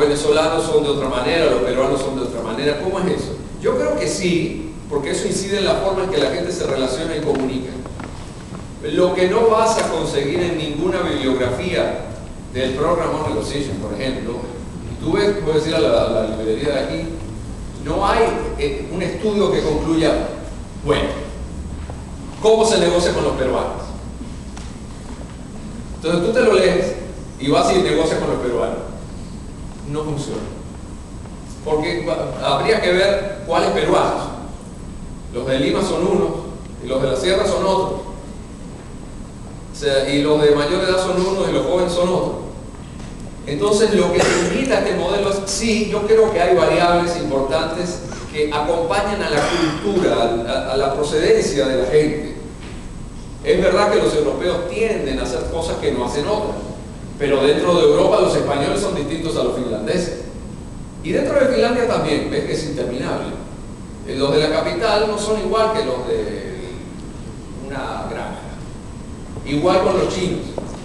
venezolanos son de otra manera, los peruanos son de otra manera. ¿Cómo es eso? Yo creo que sí, porque eso incide en la forma en que la gente se relaciona y comunica. Lo que no vas a conseguir en ninguna bibliografía del Program on Negotiation, por ejemplo, tú ves, puedes ir a la librería de aquí, no hay un estudio que concluya, bueno, ¿cómo se negocia con los peruanos? Entonces tú te lo lees y vas y negocias con los peruanos. No funciona. Porque habría que ver cuáles peruanos. Los de Lima son unos y los de la Sierra son otros. O sea, y los de mayor edad son unos y los jóvenes son otros. Entonces lo que se invita a este modelo es, sí, yo creo que hay variables importantes que acompañan a la cultura, a la procedencia de la gente. Es verdad que los europeos tienden a hacer cosas que no hacen otras, pero dentro de Europa los españoles son distintos a los finlandeses. Y dentro de Finlandia también, ves que es interminable. Los de la capital no son igual que los de una granja. Igual con los chinos.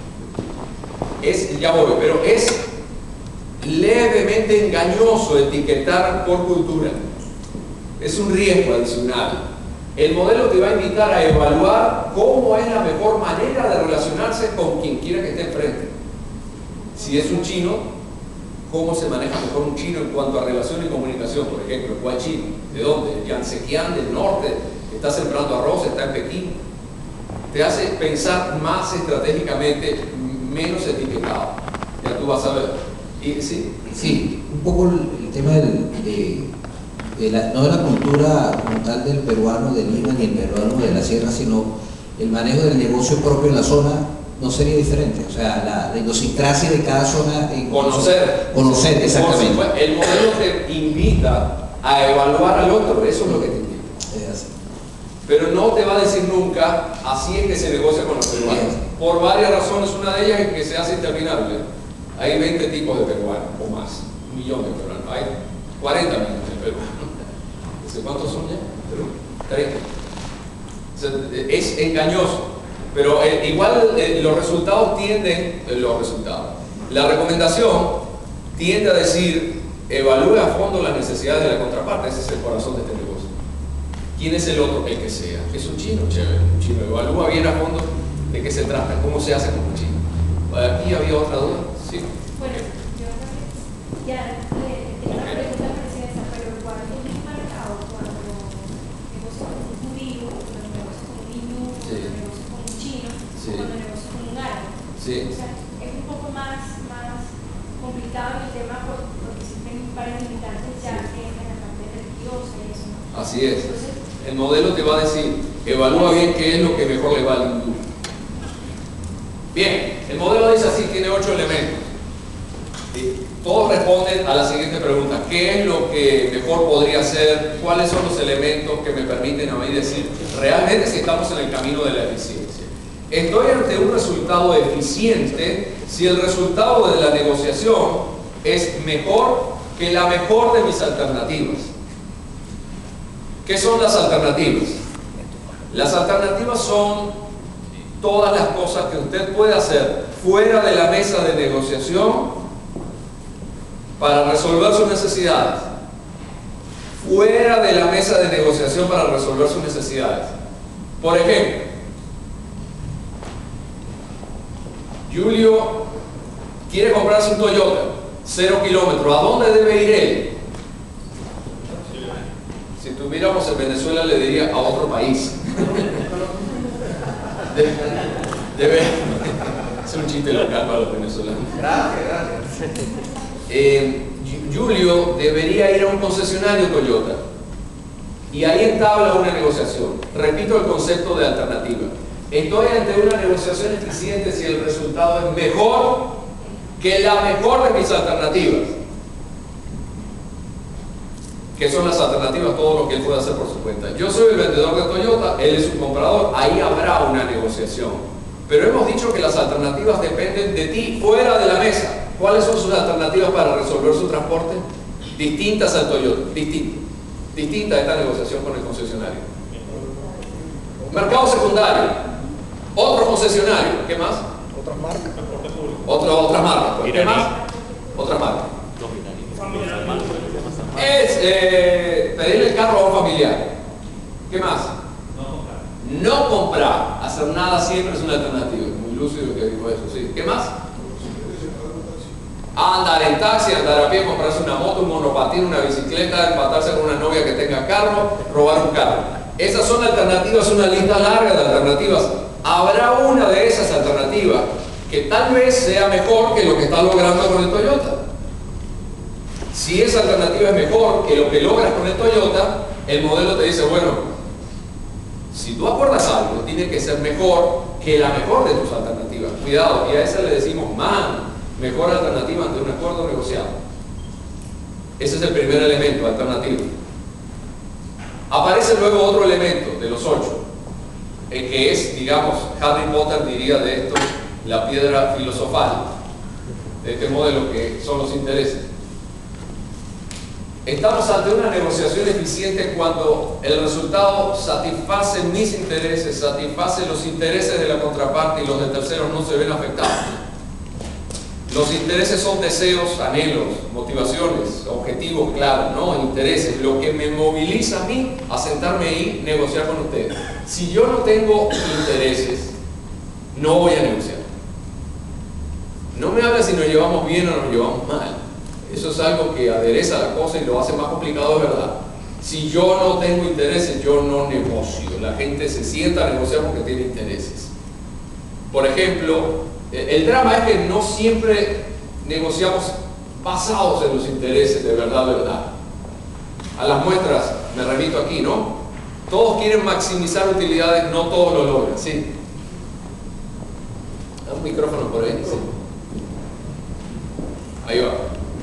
Ya voy, pero es levemente engañoso etiquetar por cultura. Es un riesgo adicional. El modelo te va a invitar a evaluar cómo es la mejor manera de relacionarse con quien quiera que esté enfrente. Si es un chino, cómo se maneja mejor un chino en cuanto a relación y comunicación. Por ejemplo, ¿cuál chino? ¿De dónde? ¿El Yansequian del norte? ¿Está sembrando arroz? ¿Está en Pekín? Te hace pensar más estratégicamente, menos etiquetado. Ya tú vas a ver. ¿Sí? Sí, un poco el tema no de la cultura como tal del peruano de Lima ni el peruano de la Sierra, sino el manejo del negocio propio en la zona no sería diferente. O sea, la idiosincrasia de cada zona. Conocer, exactamente. El modelo te invita a evaluar al otro, eso es lo que te invita. Pero no te va a decir nunca, así es que se negocia con los peruanos. Por varias razones, una de ellas es que se hace interminable. Hay 20 tipos de peruanos, o más, 1 millón de peruanos. Hay 40 millones de peruanos. ¿Cuántos son ya? 30. O sea, es engañoso. Pero igual los resultados la recomendación tiende a decir, evalúe a fondo las necesidades de la contraparte. Ese es el corazón de este negocio. ¿Quién es el otro? El que sea. Es un chino, chévere. Un chino evalúa bien a fondo de qué se trata, cómo se hace con un chino. ¿Aquí había otra duda? Sí. Bueno, yo ya tengo una pregunta parecida a esa, pero ¿cuál es el mercado cuando negocio con un judío, cuando negocio con un niño, cuando negocio con un chino, cuando negocio con un árabe? Sí. O sea, es un poco más complicado el tema porque existen varios limitantes ya en la parte religiosa y eso. Así es. Entonces, el modelo te va a decir, evalúa bien qué es lo que mejor le va al hindú. Bien, el modelo dice así, tiene 8 elementos. Todos responden a la siguiente pregunta: ¿qué es lo que mejor podría hacer? ¿Cuáles son los elementos que me permiten a mí decir realmente si estamos en el camino de la eficiencia? Estoy ante un resultado eficiente si el resultado de la negociación es mejor que la mejor de mis alternativas. ¿Qué son las alternativas? Las alternativas son todas las cosas que usted puede hacer fuera de la mesa de negociación para resolver sus necesidades. Fuera de la mesa de negociación para resolver sus necesidades. Por ejemplo, Julio quiere comprarse un Toyota, 0 kilómetros. ¿A dónde debe ir él? Si tuviéramos en Venezuela le diría a otro país. Debe ser un chiste local para los venezolanos. Gracias. Julio debería ir a un concesionario Toyota y ahí entabla una negociación. Repito el concepto de alternativa. Estoy ante una negociación eficiente si el resultado es mejor que la mejor de mis alternativas. ¿Qué son las alternativas? Todo lo que él puede hacer por su cuenta. Yo soy el vendedor de Toyota, él es un comprador, ahí habrá una negociación. Pero hemos dicho que las alternativas dependen de ti, fuera de la mesa. ¿Cuáles son sus alternativas para resolver su transporte? Distintas al Toyota, distinta a esta negociación con el concesionario. Mercado secundario, otro concesionario, ¿qué más? Otras marcas. Otras marcas, ¿qué más? Otras marcas. Es pedirle el carro a un familiar. ¿Qué más? No comprar. Hacer nada siempre es una alternativa. Muy lúcido que dijo eso, sí. ¿Qué más? Andar en taxi, andar a pie, comprarse una moto, un monopatín, una bicicleta, empatarse con una novia que tenga carro, robar un carro. Esas son alternativas, una lista larga de alternativas. Habrá una de esas alternativas que tal vez sea mejor que lo que está logrando con el Toyota. Si esa alternativa es mejor que lo que logras con el Toyota, el modelo te dice, bueno, si tú acuerdas algo, tiene que ser mejor que la mejor de tus alternativas. Cuidado, y a esa le decimos, mejor alternativa ante un acuerdo negociado. Ese es el primer elemento, alternativo. Aparece luego otro elemento de los 8, que es, digamos, Harry Potter diría de esto, la piedra filosofal de este modelo, que son los intereses. Estamos ante una negociación eficiente cuando el resultado satisface mis intereses, satisface los intereses de la contraparte y los de terceros no se ven afectados. Los intereses son deseos, anhelos, motivaciones, objetivos claros, no intereses, lo que me moviliza a mí a sentarme ahí y negociar con ustedes. Si yo no tengo intereses, no voy a negociar. No me habla si nos llevamos bien o nos llevamos mal. Eso es algo que adereza la cosa y lo hace más complicado, de verdad. Si yo no tengo intereses, yo no negocio. La gente se sienta a negociar porque tiene intereses. Por ejemplo, el drama es que no siempre negociamos basados en los intereses, de verdad. A las muestras me remito aquí, ¿no? Todos quieren maximizar utilidades, no todos lo logran, ¿sí? ¿Hay un micrófono por ahí? Sí. Ahí va.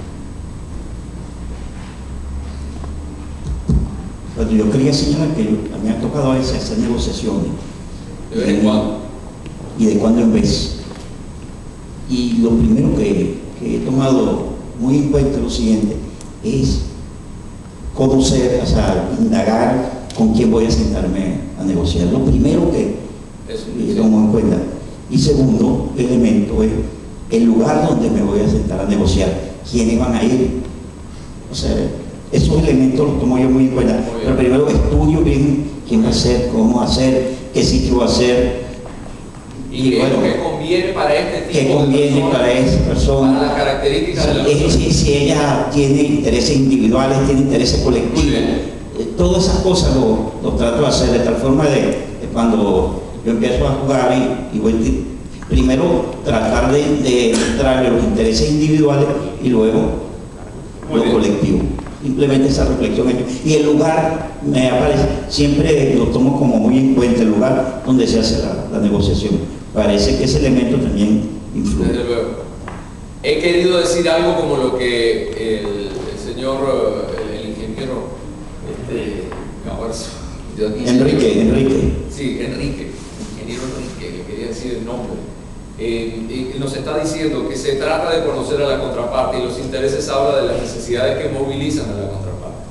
Bueno, yo quería señalar que me ha tocado a veces hacer negociaciones. ¿De vez en cuando? Y de cuando en vez. Y lo primero que he tomado muy en cuenta lo siguiente es conocer, o sea, indagar con quién voy a sentarme a negociar. Lo primero que tomo en cuenta. Y segundo elemento es el lugar donde me voy a sentar a negociar. ¿Quiénes van a ir? O sea, esos elementos los tomo yo muy en cuenta. Pero primero estudio bien quién va a ser, cómo va a ser, qué sitio va a ser. Y bueno, qué conviene para este tipo qué conviene de persona, para esa persona, para las características de la persona. Si ella tiene intereses individuales, tiene intereses colectivos, todas esas cosas lo trato de hacer de tal forma de cuando yo empiezo a jugar y voy primero tratar de entrarle los intereses individuales y luego lo colectivo. Simplemente esa reflexión. Y el lugar me aparece, siempre lo tomo como muy en cuenta, el lugar donde se hace la negociación. Parece que ese elemento también influye. Desde luego. He querido decir algo como lo que el señor, el ingeniero Gabarzo, Enrique. Sí, Enrique, ingeniero Enrique, le quería decir el nombre. Nos está diciendo que se trata de conocer a la contraparte y los intereses habla de las necesidades que movilizan a la contraparte.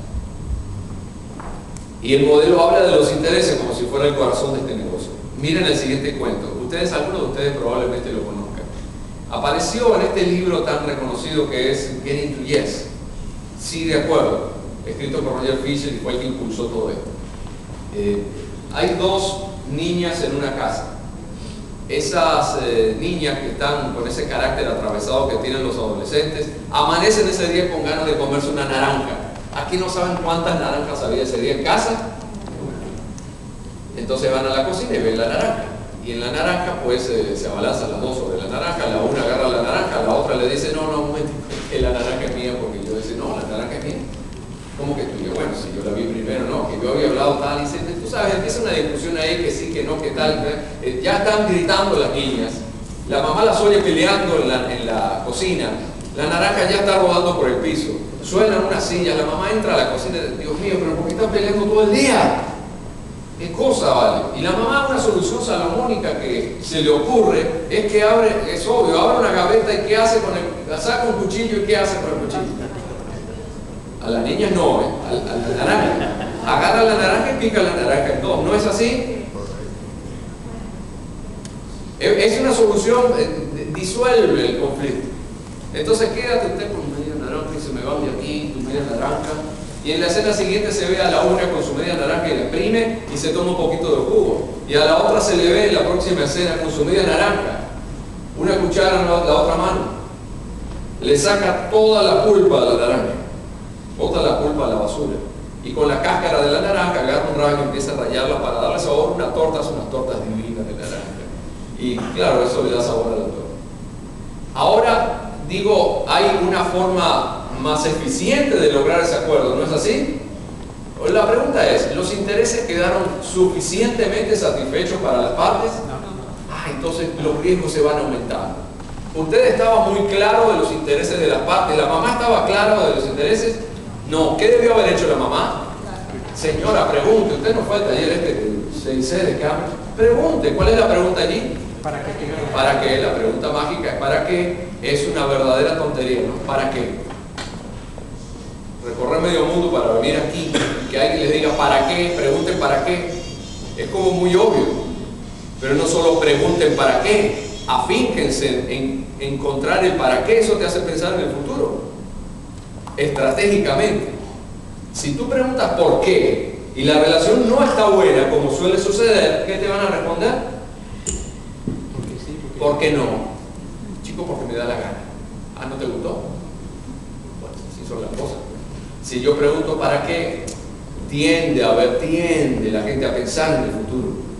Y el modelo habla de los intereses como si fuera el corazón de este negocio. Miren el siguiente cuento. Algunos de ustedes probablemente lo conozcan. Apareció en este libro tan reconocido que es Getting to Yes. Sí, de acuerdo. Escrito por Roger Fisher y fue el que impulsó todo esto. Hay dos niñas en una casa. Esas niñas que están con ese carácter atravesado que tienen los adolescentes, amanecen ese día con ganas de comerse una naranja. Aquí no saben cuántas naranjas había ese día en casa. Entonces van a la cocina y ven la naranja. Y en la naranja pues se abalanzan las dos sobre la naranja. La una agarra la naranja, la otra le dice, no, un momento, que la naranja es mía, porque yo decía, no, la naranja es mía. ¿Cómo que tuya? Bueno, si yo la vi primero, no, que yo había hablado tal, y se, tú sabes, empieza una discusión ahí, que sí, que no, que tal, ya están gritando las niñas, la mamá las oye peleando en la cocina, la naranja ya está rodando por el piso, suenan unas sillas, la mamá entra a la cocina y dice, Dios mío, pero ¿por qué están peleando todo el día? ¿Qué cosa vale? Y la mamá, una solución salomónica que se le ocurre, es que abre, es obvio, abre una gaveta y ¿qué hace con el, saca un cuchillo y ¿qué hace con el cuchillo? A las niñas no, a la naranja. Agarra la naranja y pica la naranja en dos. ¿No es así? Es una solución, disuelve el conflicto. Entonces quédate usted con medio naranja y se me va van de aquí, tu media naranja, y en la escena siguiente se ve a la una con su media naranja y la exprime y se toma un poquito de jugo, y a la otra se le ve en la próxima escena con su media naranja, una cuchara en la otra mano, le saca toda la pulpa de la naranja, bota la pulpa a la basura, y con la cáscara de la naranja agarra un rayo y empieza a rallarla para darle sabor. Unas tortas divinas de naranja, y claro, eso le da sabor a la torta. Ahora, digo, hay una forma más eficiente de lograr ese acuerdo, ¿no es así? La pregunta es, ¿los intereses quedaron suficientemente satisfechos para las partes? Entonces los riesgos se van aumentando. ¿Usted estaba muy claro de los intereses de las partes? ¿La mamá estaba clara de los intereses? No. ¿Qué debió haber hecho la mamá? Señora, pregunte. Usted no fue al taller del 6C de Cambridge. Pregunte. ¿Cuál es la pregunta allí? ¿Para qué? ¿Para qué? La pregunta mágica es ¿para qué? Es una verdadera tontería, ¿no? ¿Para qué? Recorrer medio mundo para venir aquí y que alguien les diga ¿para qué? Pregunten ¿para qué? Es como muy obvio. Pero no solo pregunten ¿para qué? Afínquense en encontrar el ¿para qué? Eso te hace pensar en el futuro. Estratégicamente. Si tú preguntas ¿por qué? Y la relación no está buena, como suele suceder, ¿qué te van a responder? Porque sí, ¿Por qué no? Chico, porque me da la gana. ¿No te gustó? Bueno, así son las cosas. Si yo pregunto ¿para qué? Tiende la gente a pensar en el futuro.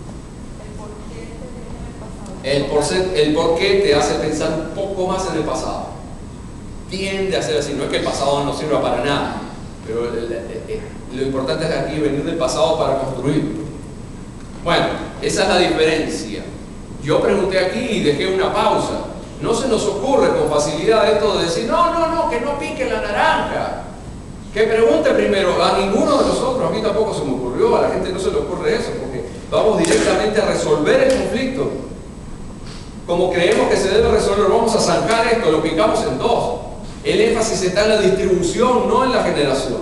El por qué te hace pensar un poco más en el pasado. Tiende a ser así. No es que el pasado no sirva para nada, pero lo importante es aquí venir del pasado para construir. Bueno, esa es la diferencia. Yo pregunté aquí y dejé una pausa. No se nos ocurre con facilidad esto de decir no, que no pique la naranja. Que pregunte primero. A ninguno de nosotros, a mí tampoco se me ocurrió, a la gente no se le ocurre eso, porque vamos directamente a resolver el conflicto. Como creemos que se debe resolver, vamos a zanjar esto, lo picamos en dos. El énfasis está en la distribución, no en la generación.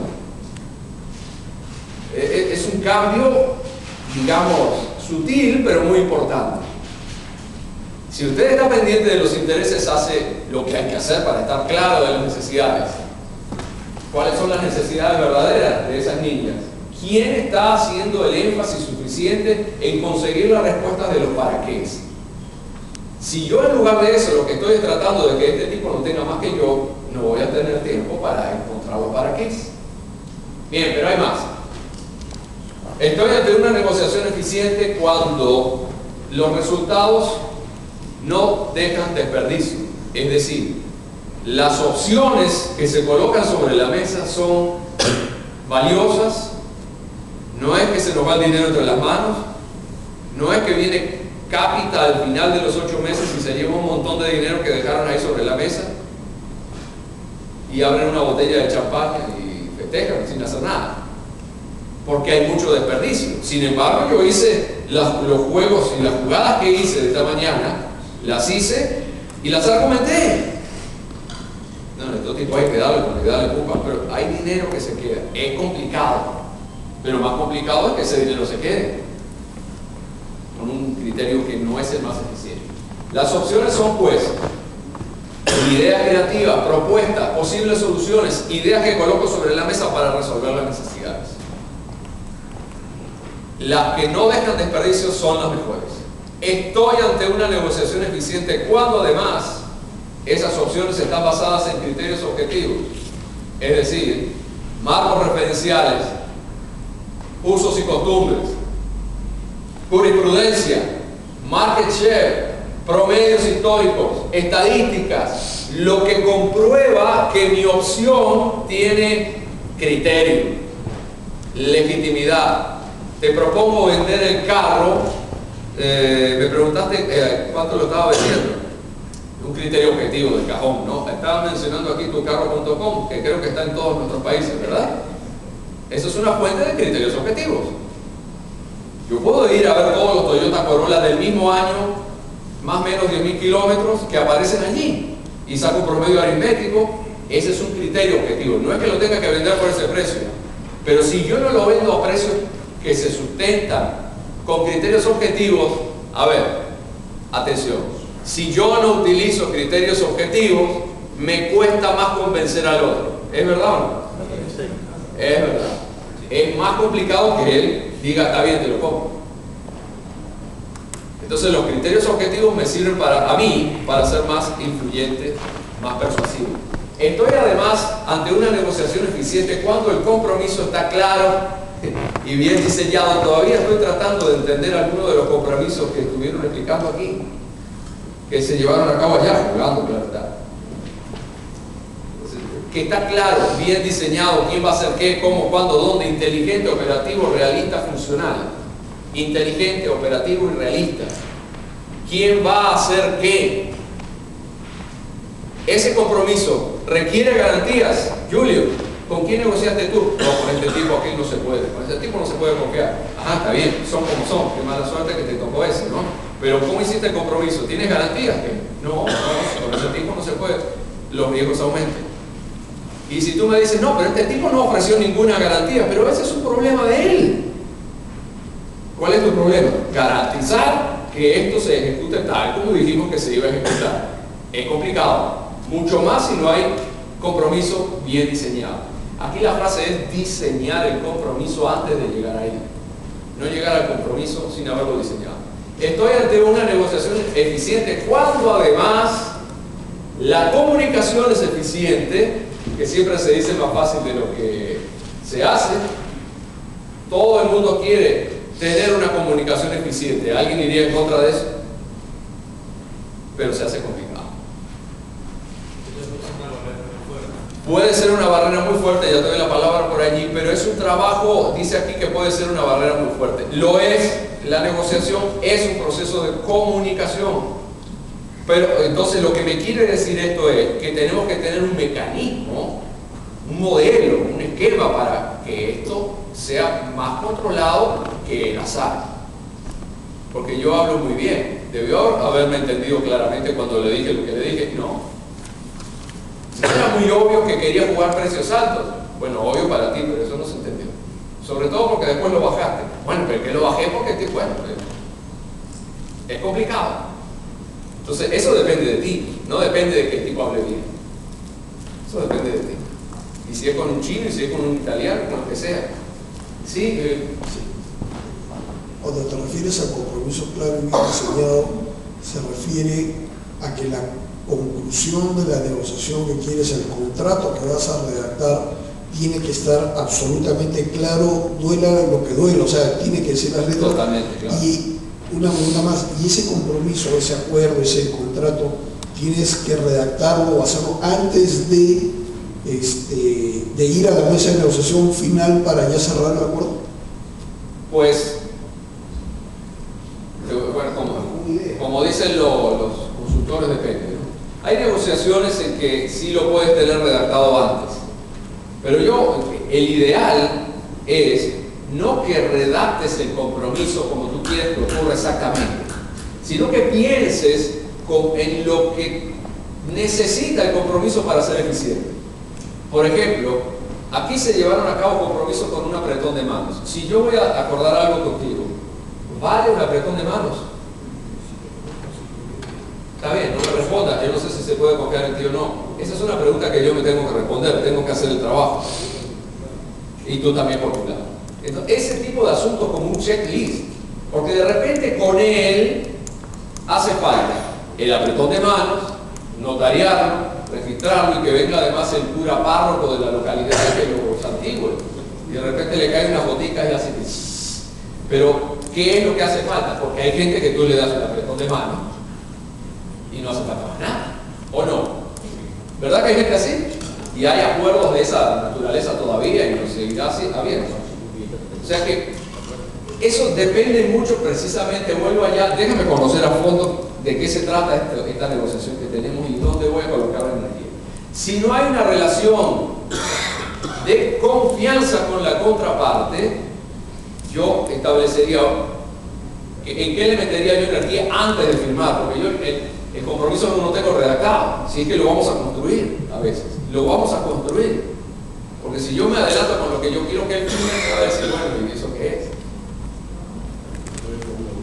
Es un cambio, digamos, sutil, pero muy importante. Si usted está pendiente de los intereses, hace lo que hay que hacer para estar claro de las necesidades. ¿Cuáles son las necesidades verdaderas de esas niñas? ¿Quién está haciendo el énfasis suficiente en conseguir las respuestas de los para qué? Si yo en lugar de eso lo que estoy es tratando de que este tipo no tenga más que yo, no voy a tener tiempo para encontrar los para qué. Bien, pero hay más. Estoy ante una negociación eficiente cuando los resultados no dejan desperdicio. Es decir, las opciones que se colocan sobre la mesa son valiosas. No es que se nos va el dinero entre las manos, no es que viene cápita al final de los 8 meses y se lleva un montón de dinero que dejaron ahí sobre la mesa y abren una botella de champán y festejan sin hacer nada, porque hay mucho desperdicio. Sin embargo, yo hice los juegos y las jugadas que hice de esta mañana, las hice y las argumenté. No, estos tipos hay que darle culpa, pero hay dinero que se queda. Es complicado, pero más complicado es que ese dinero se quede con un criterio que no es el más eficiente. Las opciones son pues ideas creativas, propuestas, posibles soluciones, ideas que coloco sobre la mesa para resolver las necesidades. Las que no dejan desperdicio son las mejores. Estoy ante una negociación eficiente cuando además esas opciones están basadas en criterios objetivos, es decir, marcos referenciales, usos y costumbres, jurisprudencia, market share, promedios históricos, estadísticas, lo que comprueba que mi opción tiene criterio, legitimidad. Te propongo vender el carro, me preguntaste cuánto lo estaba vendiendo. Un criterio objetivo del cajón, ¿no? Estaba mencionando aquí tucarro.com, que creo que está en todos nuestros países, ¿verdad? Eso es una fuente de criterios objetivos. Yo puedo ir a ver todos los Toyota Corolla del mismo año, más o menos 10.000 kilómetros, que aparecen allí, y saco un promedio aritmético. Ese es un criterio objetivo. No es que lo tenga que vender por ese precio, pero si yo no lo vendo a precios que se sustentan con criterios objetivos, a ver, atención, si yo no utilizo criterios objetivos, me cuesta más convencer al otro. ¿Es verdad o no? Es verdad. Es más complicado que él diga, está bien, te lo compro. Entonces los criterios objetivos me sirven a mí para ser más influyente, más persuasivo. Estoy además ante una negociación eficiente cuando el compromiso está claro y bien diseñado. Todavía estoy tratando de entender algunos de los compromisos que estuvieron explicando aquí, que se llevaron a cabo allá, jugando, claro está. Que está claro, bien diseñado, quién va a hacer qué, cómo, cuándo, dónde, inteligente, operativo, realista, funcional. Inteligente, operativo y realista. ¿Quién va a hacer qué? Ese compromiso requiere garantías. Julio, ¿con quién negociaste tú? No, con este tipo aquí no se puede. Con este tipo no se puede confiar. Ajá, está bien, son como son. Qué mala suerte que te tocó ese, ¿no? Pero ¿cómo hiciste el compromiso? ¿Tienes garantías? No, con ese tipo no se puede. Los riesgos aumentan. Y si tú me dices, no, pero este tipo no ofreció ninguna garantía, pero ese es un problema de él. ¿Cuál es tu problema? Garantizar que esto se ejecute tal como dijimos que se iba a ejecutar. Es complicado. Mucho más si no hay compromiso bien diseñado. Aquí la frase es diseñar el compromiso antes de llegar ahí. No llegar al compromiso sin haberlo diseñado. Estoy ante una negociación eficiente cuando además la comunicación es eficiente, que siempre se dice más fácil de lo que se hace. Todo el mundo quiere tener una comunicación eficiente. ¿Alguien iría en contra de eso? Pero se hace complicado. Puede ser una barrera muy fuerte, ya te doy la palabra por allí, pero es un trabajo, dice aquí que puede ser una barrera muy fuerte. Lo es, la negociación es un proceso de comunicación. Pero entonces lo que me quiere decir esto es que tenemos que tener un mecanismo, un modelo, un esquema para que esto sea más controlado que el azar. Porque yo hablo muy bien. Debió haberme entendido claramente cuando le dije lo que le dije. No. Era muy obvio que quería jugar precios altos. Bueno, obvio para ti, pero eso no se entendió. Sobre todo porque después lo bajaste. Bueno, pero que lo bajé porque, bueno, es complicado. Entonces, eso depende de ti, no depende de que el tipo hable bien. Eso depende de ti. Y si es con un chino, y si es con un italiano, con lo que sea. Sí, sí. Cuando te refieres a compromiso claro y bien diseñado, se refiere a que la conclusión de la negociación que quieres, el contrato que vas a redactar, tiene que estar absolutamente claro, duela lo que duela, o sea, tiene que ser las letras. Totalmente, claro. Y una pregunta más, y ese compromiso, ese acuerdo, ese contrato, tienes que redactarlo o hacerlo antes de ir a la mesa de negociación final para ya cerrar el acuerdo. Pues, bueno, como dicen los consultores, depende, ¿no? Hay negociaciones en que sí lo puedes tener redactado antes, pero el ideal es no que redactes el compromiso como tú quieres que ocurra exactamente, sino que pienses en lo que necesita el compromiso para ser eficiente. Por ejemplo, aquí se llevaron a cabo compromisos con un apretón de manos. Si yo voy a acordar algo contigo, ¿vale un apretón de manos? Está bien, no me responda, yo no sé si se puede confiar en ti o no. Esa es una pregunta que yo me tengo que responder, tengo que hacer el trabajo. Y tú también por tu lado. Entonces, ese tipo de asuntos como un checklist, porque de repente con él hace falta el apretón de manos, notariarlo, registrarlo y que venga además el cura párroco de la localidad de los antiguos y de repente le caen unas goticas y hace pero ¿qué es lo que hace falta? Porque hay gente que tú le das el apretón de manos y no hace falta más nada, ¿o no? ¿Verdad que hay gente así? Y hay acuerdos de esa naturaleza todavía y lo seguirá así abierto. O sea que eso depende mucho precisamente, vuelvo allá, déjame conocer a fondo de qué se trata esta negociación que tenemos y dónde voy a colocar la energía. Si no hay una relación de confianza con la contraparte, yo establecería en qué le metería yo energía antes de firmar, porque yo el compromiso no lo tengo redactado, si es que lo vamos a construir a veces, lo vamos a construir, porque si yo me adelanto con lo que yo quiero que él firme, me va a decir, bueno, ¿y eso qué es? ¿En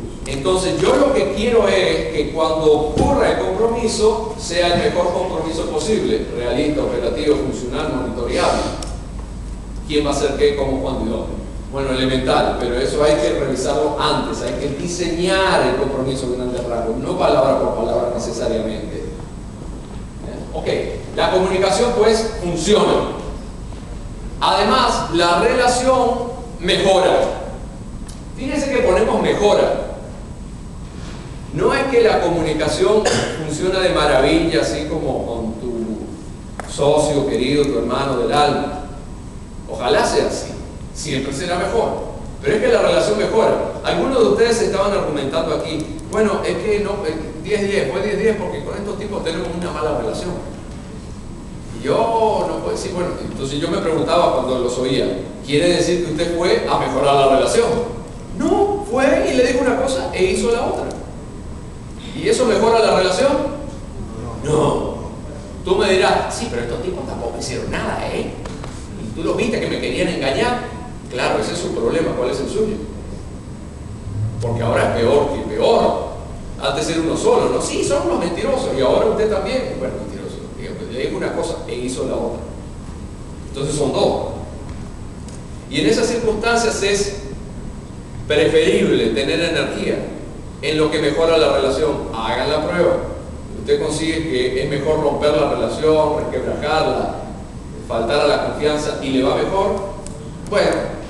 Entonces yo lo que quiero es que cuando ocurra el compromiso sea el mejor compromiso posible, realista, operativo, funcional, monitoreable. ¿Quién va a hacer qué, cómo, cuándo y dónde? Bueno, elemental, pero eso hay que revisarlo antes, hay que diseñar el compromiso de grandes rasgos, no palabra por palabra necesariamente. Ok, la comunicación pues funciona. Además, la relación mejora. Fíjense que ponemos mejora. No es que la comunicación funciona de maravilla, así como con tu socio querido, tu hermano del alma. Ojalá sea así, siempre será mejor. Pero es que la relación mejora. Algunos de ustedes estaban argumentando aquí, bueno, es que no, 10-10, fue 10-10 porque con estos tipos tenemos una mala relación. Y yo no puedo decir, bueno, entonces yo me preguntaba cuando los oía, ¿quiere decir que usted fue a mejorar la relación? No, fue y le dijo una cosa e hizo la otra. ¿Y eso mejora la relación? No. Tú me dirás, sí, pero estos tipos tampoco hicieron nada, ¿eh? Y tú lo viste que me querían engañar. Claro, ese es su problema. ¿Cuál es el suyo? Porque ahora es peor que peor. Antes era uno solo, ¿no? Sí, son unos mentirosos. Y ahora usted también. Bueno, mentiroso. Le dijo una cosa e hizo la otra. Entonces son dos. Y en esas circunstancias es preferible tener energía en lo que mejora la relación. Hagan la prueba. Usted consigue que es mejor romper la relación, resquebrajarla, faltar a la confianza y le va mejor. Bueno,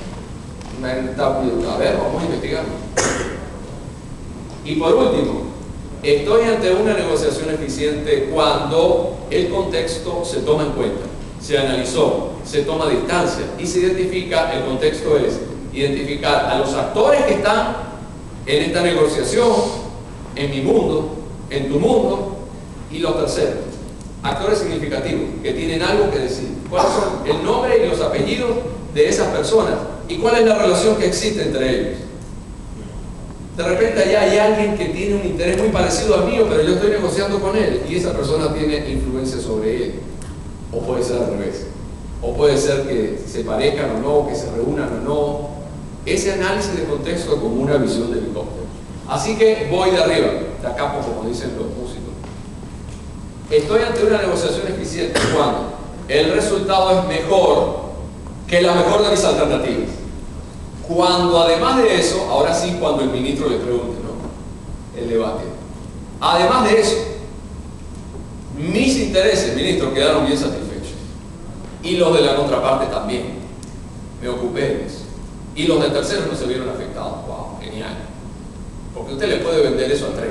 a ver, vamos a investigarlo. Y por último, estoy ante una negociación eficiente cuando el contexto se toma en cuenta, se analizó, se toma distancia y se identifica. El contexto es identificar a los actores que están en esta negociación, en mi mundo, en tu mundo, y los terceros, actores significativos que tienen algo que decir. ¿Cuáles son el nombre y los apellidos de esas personas? ¿Y cuál es la relación que existe entre ellos? De repente allá hay alguien que tiene un interés muy parecido al mío, pero yo estoy negociando con él y esa persona tiene influencia sobre él. O puede ser al revés. O puede ser que se parezcan o no, que se reúnan o no. Ese análisis de contexto como una visión de helicóptero. Así que voy de arriba, de acá abajo, como dicen los músicos. Estoy ante una negociación eficiente cuando el resultado es mejor que la mejor de mis alternativas. Cuando además de eso, ahora sí cuando el ministro le pregunte, ¿no? El debate. Además de eso, mis intereses, ministro, quedaron bien satisfechos. Y los de la contraparte también. Me ocupé de eso. Y los del tercero no se vieron afectados. ¡Wow! Genial. Porque usted le puede vender eso a 30.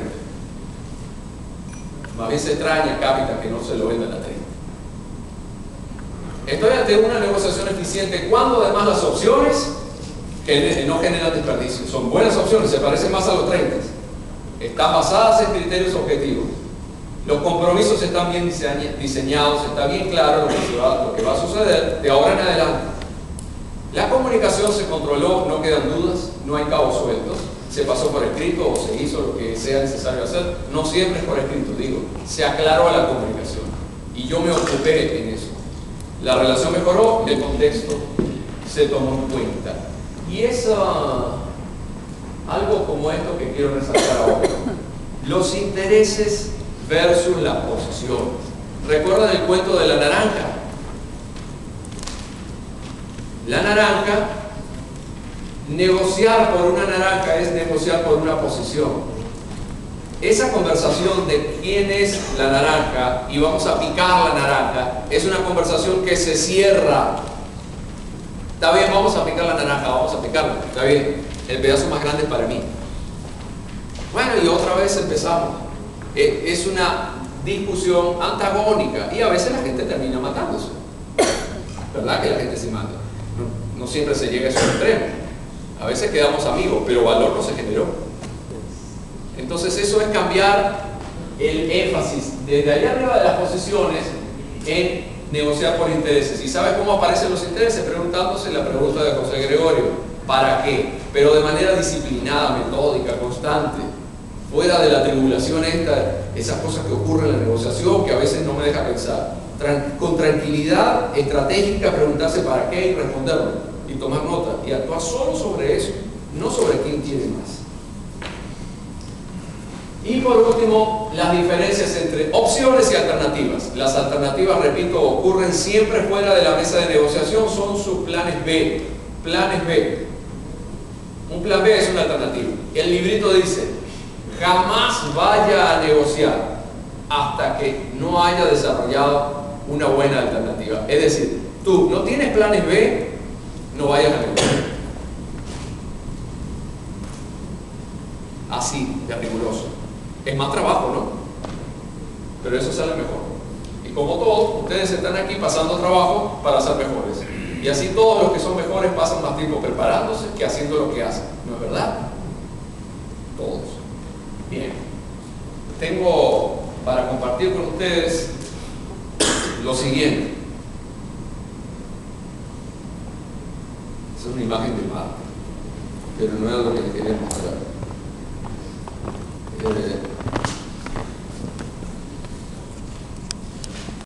Más bien se extraña, cápita, que no se lo vendan a 30. Estoy ante una negociación eficiente cuando además las opciones que no generan desperdicio son buenas opciones, se parecen más a los 30. Están basadas en criterios objetivos. Los compromisos están bien diseñados, está bien claro lo que va a suceder de ahora en adelante. La comunicación se controló, no quedan dudas, no hay cabos sueltos. Se pasó por escrito o se hizo lo que sea necesario hacer. No siempre es por escrito, digo. Se aclaró la comunicación. Y yo me ocupé en eso. La relación mejoró, el contexto se tomó en cuenta. Y es algo como esto que quiero resaltar ahora. Los intereses versus la posición. ¿Recuerdan el cuento de la naranja? La naranja, negociar por una naranja es negociar por una posición. Esa conversación de quién es la naranja y vamos a picar la naranja es una conversación que se cierra. Está bien, vamos a picar la naranja, vamos a picarla. Está bien, el pedazo más grande es para mí. Bueno, y otra vez empezamos. Es una discusión antagónica y a veces la gente termina matándose. ¿Verdad que la gente se mata? No siempre se llega a esos extremos. A veces quedamos amigos, pero valor no se generó. Entonces eso es cambiar el énfasis desde allá arriba de las posiciones en negociar por intereses. ¿Y sabe cómo aparecen los intereses? Preguntándose la pregunta de José Gregorio: ¿para qué? Pero de manera disciplinada, metódica, constante, fuera de la tribulación esas cosas que ocurren en la negociación que a veces no me deja pensar. Con tranquilidad estratégica, preguntarse para qué y responderlo y tomar nota y actuar solo sobre eso, no sobre quién tiene más. Y por último, las diferencias entre opciones y alternativas. Las alternativas, repito, ocurren siempre fuera de la mesa de negociación, son sus planes B. Planes B. Un plan B es una alternativa. El librito dice, jamás vaya a negociar hasta que no haya desarrollado una buena alternativa. Es decir, tú no tienes planes B, no vayas a negociar. Así, de riguroso. Es más trabajo, ¿no? Pero eso sale mejor. Y como todos, ustedes están aquí pasando trabajo para ser mejores. Y así todos los que son mejores pasan más tiempo preparándose que haciendo lo que hacen. ¿No es verdad? Todos. Bien. Tengo para compartir con ustedes lo siguiente. Es una imagen de Marte, pero no es lo que les quería mostrar.